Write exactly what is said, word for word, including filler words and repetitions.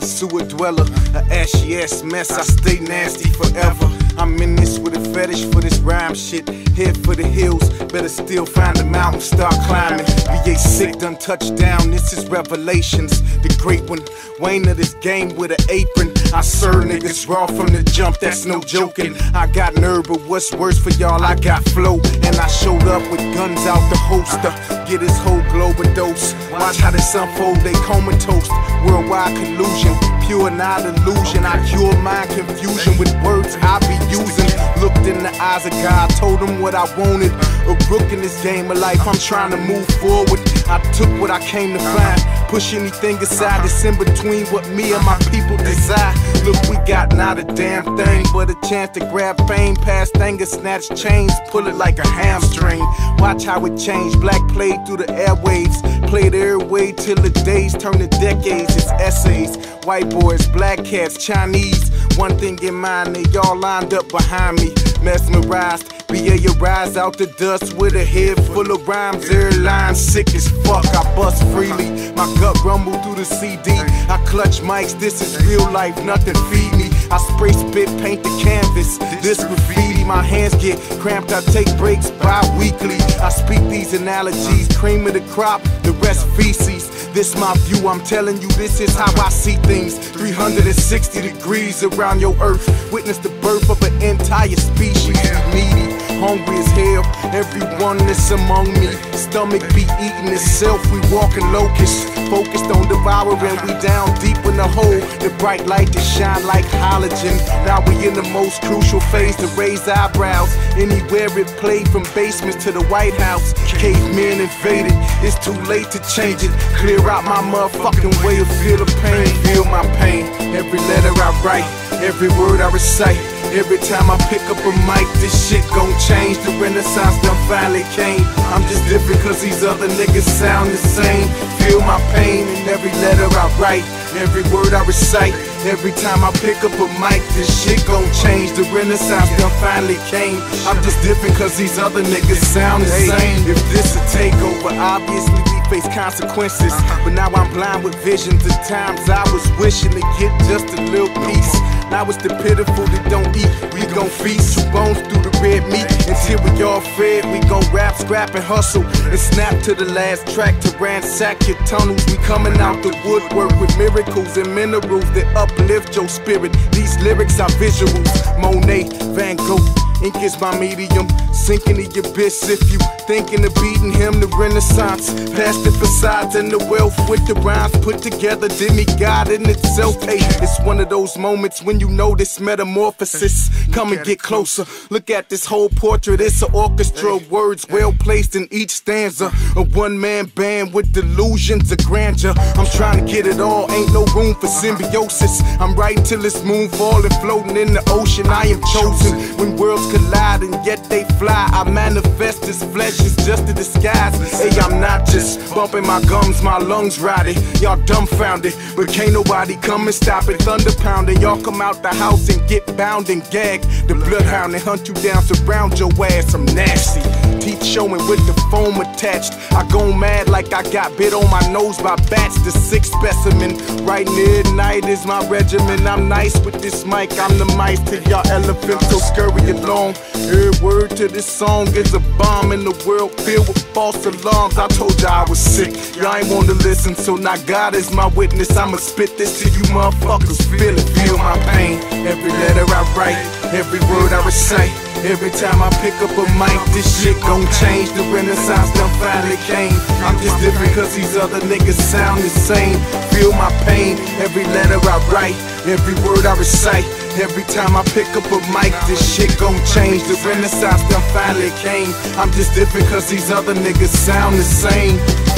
sewer dweller, a ashy ass mess, I stay nasty forever. I'm in this with a fetish for this rhyme shit. Head for the hills, better still find the mountain, start climbing. B A sick, done touchdown, this is Revelations. The great one, Wayne of this game with an apron. I serve niggas raw from the jump, that's no joking. I got nerve, but what's worse for y'all, I got flow. And I showed up with guns out the holster. Get this whole globe a dose. Watch how this unfold, they comatose. Worldwide collusion, pure not illusion. I cure mind confusion with words I be using. Looked in the eyes of God, told him what I wanted. A rook in this game of life, I'm trying to move forward. I took what I came to find. Push anything aside that's in between what me and my people desire. Look, we got not a damn thing, but a chance to grab fame. Pass thing and snatch chains, pull it like a hamstring. Watch how it changed. Black played through the airwaves, played every way till the days turn to decades. It's essays, white boys, black cats, Chinese. One thing in mind, they all lined up behind me, mesmerized. B A arise out the dust with a head full of rhymes. Every line sick as fuck, I bust freely. My gut rumble through the C D. I clutch mics, this is real life, nothing feed me. I spray spit, paint the canvas, this graffiti. My hands get cramped, I take breaks bi-weekly. I speak these analogies, cream of the crop, the rest feces. This my view, I'm telling you, this is how I see things. three hundred sixty degrees around your earth. Witness the birth of an entire species. Needy, hungry as hell, everyone that's among me. Stomach be eating itself, we walking locusts. Focused on devouring, we down deep in the hole. The bright light that shine like halogen. Now we in the most crucial phase to raise eyebrows. Anywhere it played, from basements to the White House. Cavemen invaded, it's too late to change it. Clear out my motherfucking way to feel the pain. Feel my pain, every letter I write, every word I recite. Every time I pick up a mic, this shit gon' change. The renaissance done finally came. I'm just different cause these other niggas sound the same. Feel my pain in every letter I write, every word I recite. Every time I pick up a mic, this shit gon' change. The renaissance done finally came. I'm just different cause these other niggas sound the same. If this a takeover, obviously we face consequences. But now I'm blind with visions of times I was wishing to get just a little piece. Now it's the pitiful that don't eat, we gon' feast. Two bones through the red meat, until we all fed. We gon' rap, scrap and hustle, and snap to the last track to ransack your tunnels. We coming out the woodwork with miracles and minerals that uplift your spirit. These lyrics are visuals, Monet, Van Gogh. Ink is my medium, sinking the abyss. If you thinking of beating him, the renaissance. Past the facades and the wealth with the rhymes put together. Demigod in itself, hey, it's one of those moments when you know this metamorphosis. Come and get closer, look at this whole portrait. It's an orchestra of words well placed in each stanza. A one-man band with delusions of grandeur. I'm trying to get it all, ain't no room for symbiosis. I'm writing till it's moon falling, floating in the ocean. I am chosen when worlds collide and yet they fly. I manifest this flesh is just a disguise. Hey, I'm not just bumping my gums, my lungs rotted. Y'all dumbfounded, but can't nobody come and stop it. Thunder pounding, y'all come out the house and get bound and gagged. The bloodhound and hunt you down, surround your ass. I'm nasty, teeth showing with the foam attached. I go mad like I got bit on my nose by bats. The sixth specimen, right near night is my regimen. I'm nice with this mic, I'm the mice to y'all elephants, so scurry along. Every word to this song is a bomb in the world filled with false alarms. I told y'all I was sick, y'all ain't want to listen, so now God is my witness. I'ma spit this till you motherfuckers feel it. Feel my pain, every letter I write, every word I recite. Every time I pick up a mic, this shit gon' change. The renaissance done finally came. I'm just different cause these other niggas sound the same. Feel my pain, every letter I write, every word I recite. Every time I pick up a mic, this shit gon' change. The renaissance done finally came. I'm just different cause these other niggas sound the same.